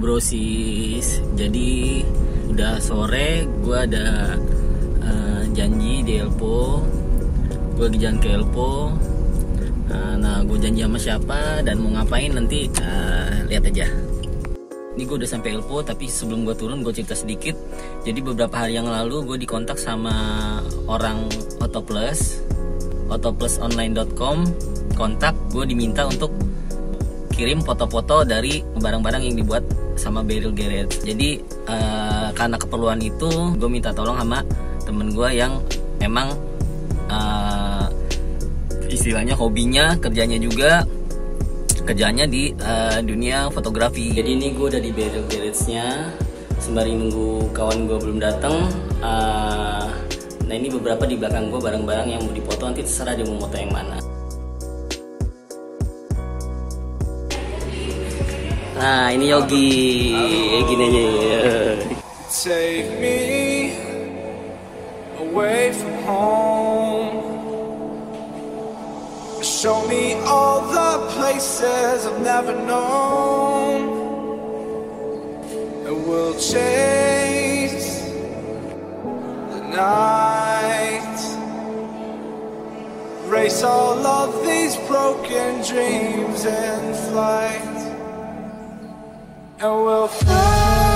Brosis. Jadi udah sore, gue ada janji di Elpo. Gue lagi jalan ke Elpo. Nah, gue janji sama siapa dan mau ngapain nanti lihat aja. Ini gue udah sampai Elpo, tapi sebelum gue turun gue cerita sedikit. Jadi beberapa hari yang lalu gue dikontak sama orang autoplusonline.com. Kontak, gue diminta untuk kirim foto-foto dari barang-barang yang dibuat sama Beryl Garage. Jadi karena keperluan itu gue minta tolong sama temen gue yang emang istilahnya hobinya, kerjanya di dunia fotografi. Jadi ini gue udah di Beryl Garage-nya, sembari nunggu kawan gue belum datang. Nah ini beberapa di belakang gue barang-barang yang mau dipoto, nanti terserah dia mau foto yang mana. Nah ini Yogi, gini aja. Take me away from home. Show me all the places I've never known. And we'll chase the night, race all of these broken dreams in flight. And we'll fly.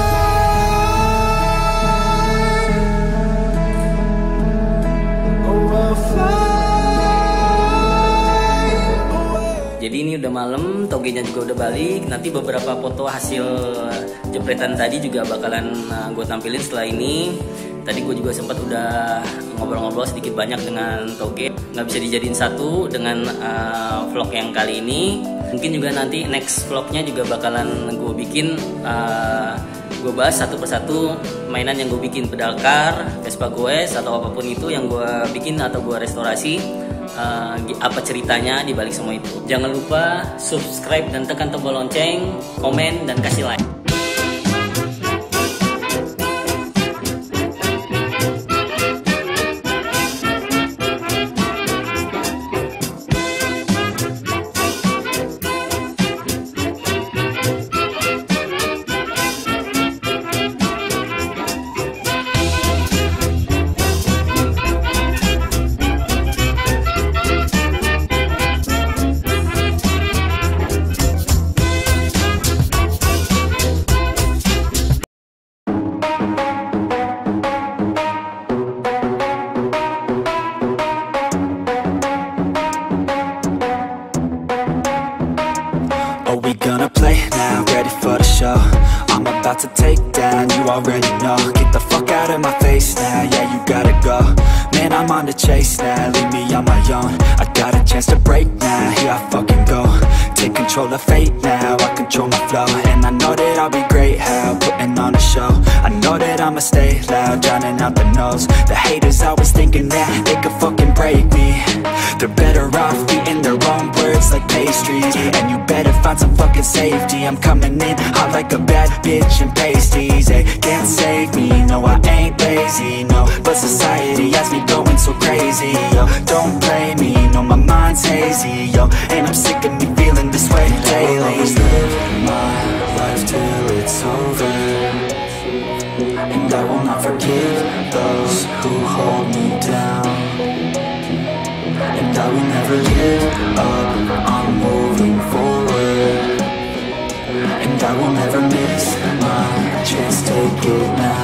Jadi ini udah malam, togenya juga udah balik. Nanti beberapa foto hasil jepretan tadi juga bakalan gue tampilin setelah ini. Tadi gue juga sempat udah ngobrol-ngobrol sedikit banyak dengan toge. Nggak bisa dijadiin satu dengan vlog yang kali ini. Mungkin juga nanti next vlognya juga bakalan gue bikin. Gue bahas satu persatu mainan yang gue bikin, pedal car, Vespa goes, atau apapun itu yang gue bikin atau gue restorasi. Apa ceritanya di balik semua itu. Jangan lupa subscribe dan tekan tombol lonceng, komen dan kasih like. We gonna play now, ready for the show. I'm about to take down, you already know. Get the fuck out of my face now, yeah you gotta go. Man, I'm on the chase now, leave me on my own. I got a chance to break now, here I fucking go. Take control of fate now, I control my flow. And I know that I'll be great, how putting on a show. I know that I'ma stay loud, drowning out the noise. The haters always thinking that they could fucking break me. They're better off eating their own words like pastries. And you better find some fucking safety. I'm coming in hot like a bad bitch in pasties. They can't save me, no I ain't lazy, no. But society has me going so crazy, yo. Don't blame me, no my mind's hazy, yo. And I'm sick of me feeling this way daily. I'll always live my life till it's over, and I will not forgive those who hold me down. And I will never give up, I'm moving forward. And I will never miss my chance, take it now.